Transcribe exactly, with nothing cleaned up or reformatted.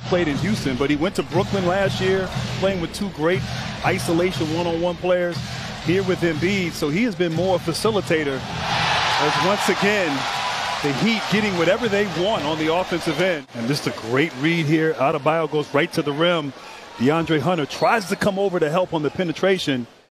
played in Houston, but he went to Brooklyn last year, playing with two great isolation one-on-one players here with Embiid. So he has been more a facilitator, as once again, the Heat getting whatever they want on the offensive end. And just a great read here. Adebayo goes right to the rim. DeAndre Hunter tries to come over to help on the penetration.